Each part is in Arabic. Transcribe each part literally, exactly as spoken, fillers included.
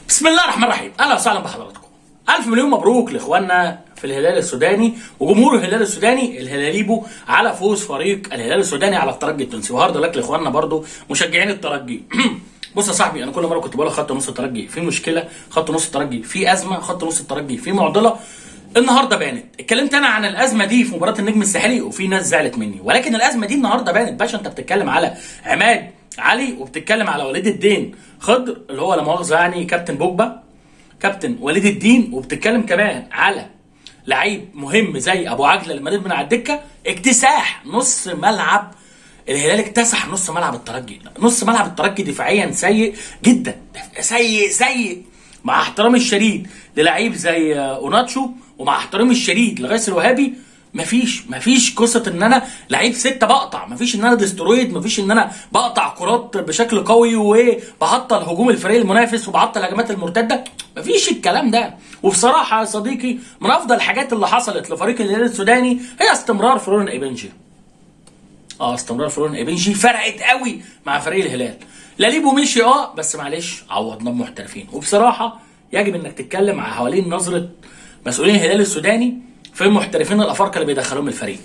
بسم الله الرحمن الرحيم. اهلا وسهلا بحضراتكم. الف مليون مبروك لاخواننا في الهلال السوداني وجمهور الهلال السوداني الهلاليبو على فوز فريق الهلال السوداني على الترجي التونسي، وهارد لك لاخواننا برضو مشجعين الترجي. بص يا صاحبي، انا كل مره كنت بقول خط نص الترجي في مشكله، خط نص الترجي في ازمه، خط نص الترجي في معضله. النهارده بانت. اتكلمت انا عن الازمه دي في مباراه النجم الساحلي وفي ناس زعلت مني، ولكن الازمه دي النهارده بانت. باشا انت بتتكلم على عماد علي وبتتكلم على وليد الدين خضر اللي هو لا مؤاخذه يعني كابتن بوجبا، كابتن وليد الدين، وبتتكلم كمان على لعيب مهم زي ابو عجله اللي مريض من على الدكه. اكتساح نص ملعب الهلال، اكتسح نص ملعب الترجي. نص ملعب الترجي دفاعيا سيء جدا، سيء سيء مع احترامي الشديد للعيب زي اوناتشو ومع احترامي الشديد لغيث الوهابي. مفيش مفيش قصه ان انا لعيب سته بقطع، مفيش ان انا ديسترويد، مفيش ان انا بقطع كرات بشكل قوي وبعطل هجوم الفريق المنافس وبعطل الهجمات المرتده. مفيش الكلام ده. وبصراحه يا صديقي، من افضل الحاجات اللي حصلت لفريق الهلال السوداني هي استمرار فلوران ايبنجي. اه استمرار فلوران ايبنجي فرقت قوي مع فريق الهلال. لاليبو مشي اه بس معلش عوضناه بمحترفين. وبصراحه يجب انك تتكلم على حوالين نظره مسؤولين الهلال السوداني في المحترفين الافارقه اللي بيدخلوهم الفريق.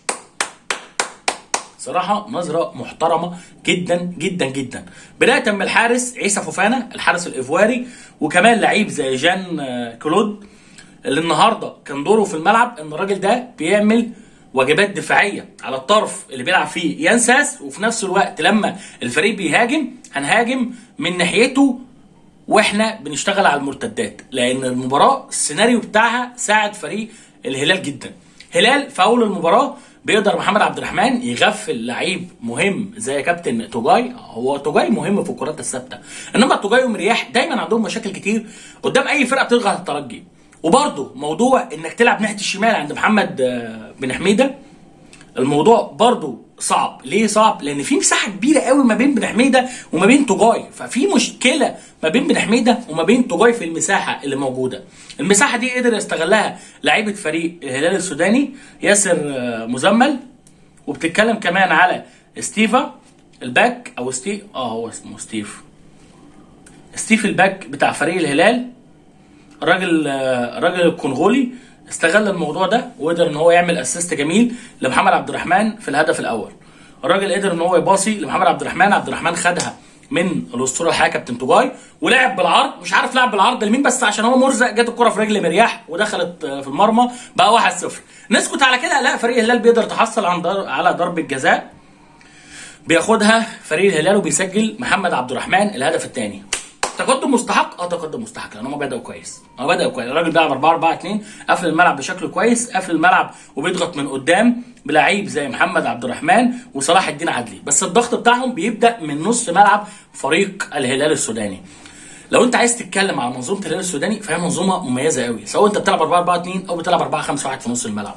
صراحه نظره محترمه جدا جدا جدا، بدايه من الحارس عيسى فوفانا الحارس الايفواري، وكمان لعيب زي جان كلود اللي النهارده كان دوره في الملعب ان الراجل ده بيعمل واجبات دفاعيه على الطرف اللي بيلعب فيه ينساس، وفي نفس الوقت لما الفريق بيهاجم هنهاجم من ناحيته واحنا بنشتغل على المرتدات، لان المباراه السيناريو بتاعها ساعد فريق الهلال جدا. هلال في اول المباراه بيقدر محمد عبد الرحمن يغفل لعيب مهم زي كابتن توجاي. هو توجاي مهم في الكرات الثابته، انما توجاي ومرياح دايما عندهم مشاكل كتير قدام اي فرقه بتضغط على الترجي. وبرده موضوع انك تلعب ناحيه الشمال عند محمد بن حميده، الموضوع برضو صعب. ليه صعب؟ لان في مساحه كبيره قوي ما بين بن حميده وما بين توجاي، ففي مشكله ما بين بن حميده وما بين توجاي في المساحه اللي موجوده. المساحه دي قدر يستغلها لعيبه فريق الهلال السوداني ياسر مزمل. وبتتكلم كمان على ستيفا الباك او ستيف اه هو اسمه ستيف ستيف الباك بتاع فريق الهلال. الراجل الراجل الكونغولي استغل الموضوع ده وقدر ان هو يعمل اسيست جميل لمحمد عبد الرحمن في الهدف الاول. الراجل قدر ان هو يباصي لمحمد عبد الرحمن، عبد الرحمن خدها من الاسطوره الحقيقيه كابتن توجاي ولعب بالعرض، مش عارف لعب بالعرض لمين، بس عشان هو مرزق جت الكره في رجل مرياح ودخلت في المرمى بقى واحد صفر. نسكت على كده؟ لا، فريق الهلال بيقدر يتحصل عن در... على ضربه جزاء بياخدها فريق الهلال وبيسجل محمد عبد الرحمن الهدف الثاني. تقدم مستحق؟ اه تقدم مستحق، لان هم بداوا كويس. هم بداوا كويس، الراجل بيلعب أربعة أربعة اتنين، قفل الملعب بشكل كويس، قفل الملعب وبيضغط من قدام بلعيب زي محمد عبد الرحمن وصلاح الدين عدلي، بس الضغط بتاعهم بيبدا من نص ملعب فريق الهلال السوداني. لو انت عايز تتكلم على منظومه الهلال السوداني فهي منظومه مميزه قوي، سواء انت بتلعب أربعة أربعة اتنين او بتلعب أربعة خمسة واحد في نص الملعب.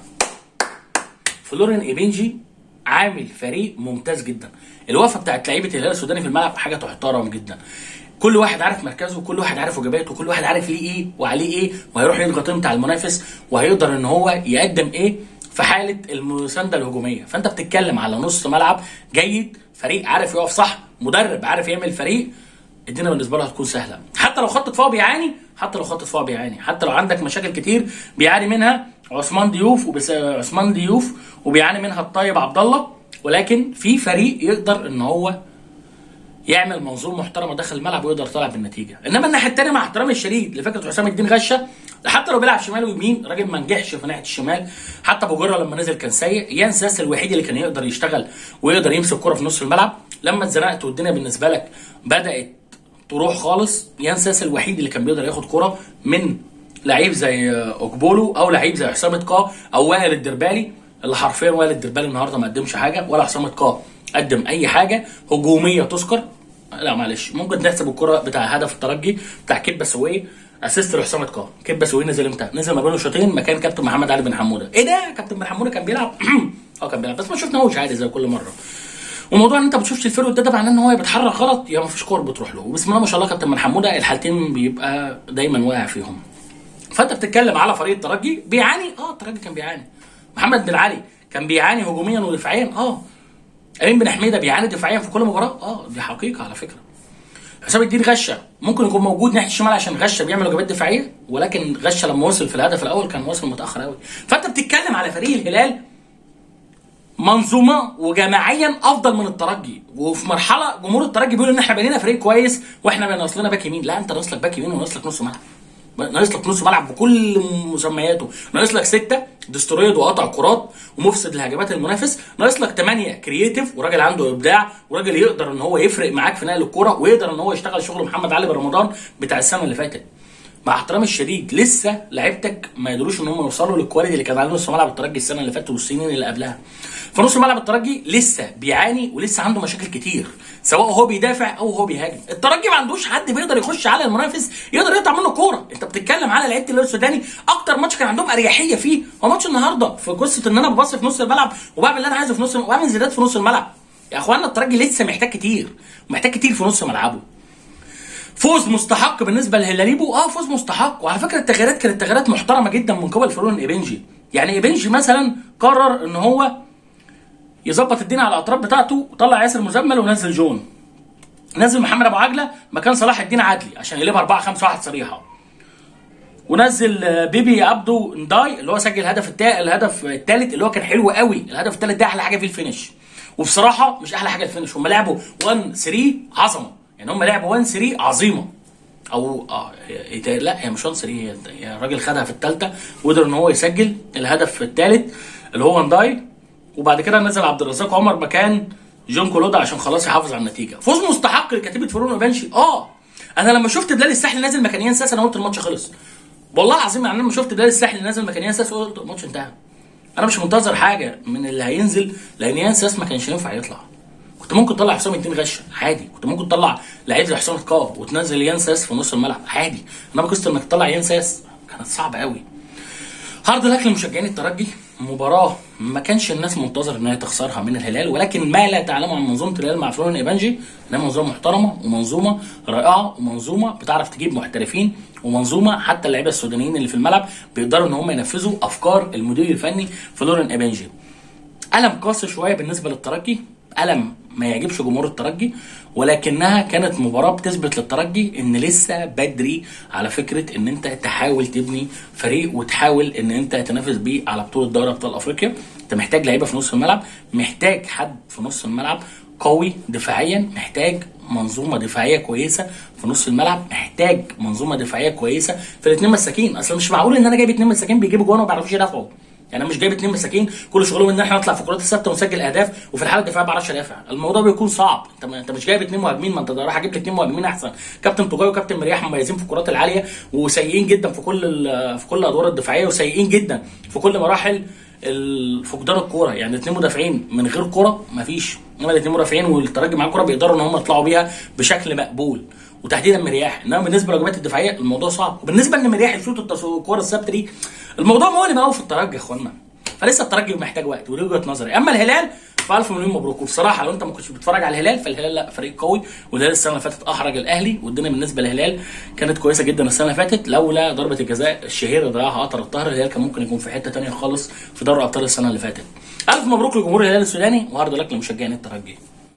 فلوران ايبنجي عامل فريق ممتاز جدا. الوقفه بتاعت لعيبه الهلال السوداني في الملعب حاجه تحترم جدا. كل واحد عارف مركزه، وكل واحد عارف واجباته، وكل واحد عارف ليه ايه وعليه ايه، وهيروح يضغط امتى على المنافس، وهيقدر ان هو يقدم ايه في حاله المسانده الهجوميه. فانت بتتكلم على نص ملعب جيد، فريق عارف يقف صح، مدرب عارف يعمل فريق. الدنيا بالنسبه له هتكون سهله، حتى لو خط دفاع بيعاني، حتى لو خط دفاع بيعاني، حتى لو عندك مشاكل كتير بيعاني منها عثمان ديوف وبس عثمان ديوف وبيعاني منها الطيب عبد الله، ولكن في فريق يقدر ان هو يعمل منظومه محترمه داخل الملعب ويقدر يطلع بالنتيجه. انما الناحيه الثانيه مع احترامي الشديد لفكره حسام الدين غشه، حتى لو بيلعب شمال ويمين الراجل ما نجحش في ناحيه الشمال. حتى ابو جره لما نزل كان سيء. ينساس الوحيد اللي كان يقدر يشتغل ويقدر يمسك كره في نص الملعب. لما اتزنقت والدنيا بالنسبه لك بدات تروح خالص، ينساس الوحيد اللي كان بيقدر ياخد كره من لعيب زي اوكبولو او لعيب زي حسام اتقا او وائل الدربالي، اللي حرفيا وائل الدربالي النهارده ما قدمش حاجه ولا حسام اتقا قدم اي حاجه هجوميه تذكر. لا معلش، ممكن نحسب الكره بتاع هدف الترجي بتاع كيبا سويه اسيست لحسام اتقا. كيبا سويه نزل امتى؟ نزل ما بين الشوطين مكان كابتن محمد علي بن حموده. ايه ده؟ كابتن بن حموده كان بيلعب؟ اه كان بيلعب بس ما شفناهوش عادي زي كل مره. وموضوع ان انت ما بتشوفش الفيرود ده ده معناه ان هو بيتحرك غلط يا ما فيش كوره بتروح له. وبسم الله ما شاء الله كابتن بن حموده الحالتين بيبقى دايما واقع فيهم. فانت بتتكلم على فريق الترجي بيعاني، اه الترجي كان بيعاني. محمد بن علي كان بيعاني هجوميا ودفاعيا، اه امين بن حميده بيعاني دفاعيا في كل مباراه، اه دي حقيقه على فكره. حسام الدين غشه ممكن يكون موجود ناحيه الشمال عشان غشه بيعمل واجبات دفاعيه، ولكن غشه لما وصل في الهدف الاول كان واصل متاخر قوي. فانت بتتكلم على فريق الهلال منظومه وجماعيا افضل من الترجي، وفي مرحله جمهور الترجي بيقول ان احنا بنينا فريق كويس واحنا ناقص لنا باك يمين. لا، انت ناقص لك باك يمين وناقص لك نص ملعب، ناقص لك نص ملعب بكل مسمياته، ناقص لك سته ديسترويد وقطع كرات ومفسد لهجمات المنافس، ناقص لك ثمانيه كرييتيف وراجل عنده ابداع وراجل يقدر ان هو يفرق معاك في نقل الكوره ويقدر ان هو يشتغل شغل محمد علي برمضان بتاع السنه اللي فاتت. مع احترامي الشديد لسه لعيبتك ما يقدروش ان هم يوصلوا للكواليتي اللي كان على نص ملعب الترجي السنه اللي فاتت والسنين اللي قبلها. فنص ملعب الترجي لسه بيعاني ولسه عنده مشاكل كتير، سواء هو بيدافع او هو بيهاجم. الترجي ما عندوش حد بيقدر يخش على المنافس يقدر يقطع منه كوره. انت بتتكلم على لعيبه الهلال السوداني، اكتر ماتش كان عندهم اريحيه فيه هو ماتش النهارده، في قصه ان انا ببص في نص الملعب وبعمل اللي انا عايزه في نص وبعمل زيادات في نص الملعب. يا اخوانا الترجي لسه محتاج كتير، محتاج كتير في نص ملعبه. فوز مستحق بالنسبه لهلاليبو، اه فوز مستحق. وعلى فكره التغييرات كانت تغييرات محترمه جدا من قبل فيرون ايبنجي. يعني ايبنجي مثلا قرر ان هو يظبط الدنيا على الاطراف بتاعته وطلع ياسر مزمل ونزل جون، نزل محمد ابو عجله مكان صلاح الدين عدلي عشان يقلبها أربعة خمسة واحد صريحه، ونزل بيبي عبده نداي اللي هو سجل الهدف التا... الهدف الثالث اللي هو كان حلو قوي. الهدف الثالث ده احلى حاجه فيه الفينش، وبصراحه مش احلى حاجه الفينش، هم لعبوا واحد ثلاثة عظمه. يعني هم لعبوا واحد ثلاثة عظيمه، او اه هي... لا هي مش واحد ثلاثة، هي... هي الراجل خدها في الثالثه وقدر ان هو يسجل الهدف الثالث اللي هو نداي، وبعد كده نزل عبد الرزاق عمر مكان جون كولودا عشان خلاص يحافظ على النتيجه. فوز مستحق لكتيبه فيرون ايبنجي. اه انا لما شفت بلال الساحلي نازل مكان ينساس انا قلت الماتش خلص، والله العظيم. يعني انا لما شفت بلال الساحلي نازل مكان ينساس قلت الماتش انتهى. انا مش منتظر حاجه من اللي هينزل، لان ينساس ما كانش ينفع يطلع. كنت ممكن تطلع حسام الدين غشه عادي، كنت ممكن تطلع لعيب زي حسام القاف وتنزل ينساس في نص الملعب عادي، انما قصه انك تطلع ينساس كانت صعبه قوي. هارد لك لمشجعين الترجي، مباراه ما كانش الناس منتظر ان هي تخسرها من الهلال، ولكن ما لا تعلمه عن منظومه الهلال مع فيرون ايبنجي انها منظومه محترمه ومنظومه رائعه ومنظومه بتعرف تجيب محترفين، ومنظومه حتى اللعيبه السودانيين اللي في الملعب بيقدروا ان هم ينفذوا افكار المدير الفني فيرون ايبنجي. ألم قاسي شويه بالنسبه للترجي، ألم ما يعجبش جمهور الترجي، ولكنها كانت مباراه بتثبت للترجي ان لسه بدري على فكره ان انت تحاول تبني فريق وتحاول ان انت تنافس بيه على بطوله دوري ابطال افريقيا. انت محتاج لعيبه في نص الملعب، محتاج حد في نص الملعب قوي دفاعيا، محتاج منظومه دفاعيه كويسه في نص الملعب، محتاج منظومه دفاعيه كويسه في الاثنين مساكين. اصل مش معقول ان انا جايب اثنين مساكين بيجيبوا جوان وما بيعرفوش يدافعوا. يعني انا مش جايب اثنين مساكين كل شغلهم ان احنا نطلع في الكرات الثابته ونسجل اهداف وفي الحاله الدفاعيه ما بعرفش ادافع، الموضوع بيكون صعب. انت انت مش جايب اثنين مهاجمين، ما انت رايح اجيب لي اثنين مهاجمين احسن. كابتن طوغاي وكابتن مرياح مميزين في الكرات العاليه وسيئين جدا في كل في كل الادوار الدفاعيه وسيئين جدا في كل مراحل فقدان الكوره. يعني اثنين مدافعين من غير كوره مفيش، انما الاثنين مدافعين والترجي معاه كوره بيقدروا ان هم يطلعوا بيها بشكل مقبول، وتحديدا مرياح. انما بالنسبه للواجبات الدفاعيه الموضوع صعب، وبالنسبه ان مرياح يشوط الكوره الثابته دي الموضوع مؤلم قوي في الترجي يا اخوانا. فلسه الترجي محتاج وقت، ودي وجهه نظري. اما الهلال فالف مليون مبروك. وبصراحه لو انت ما كنتش بتتفرج على الهلال فالهلال لا فريق قوي، والهلال السنه اللي فاتت احرج الاهلي، والدنيا بالنسبه للهلال كانت كويسه جدا السنه اللي فاتت لولا ضربه الجزاء الشهيره ضيعها قطر الطاهر. الهلال كان ممكن يكون في حته ثانيه خالص في دوري ابطال السنه اللي فاتت. الف مبروك لجمهور الهلال السوداني، وهارد لك لمشجعين الترجي.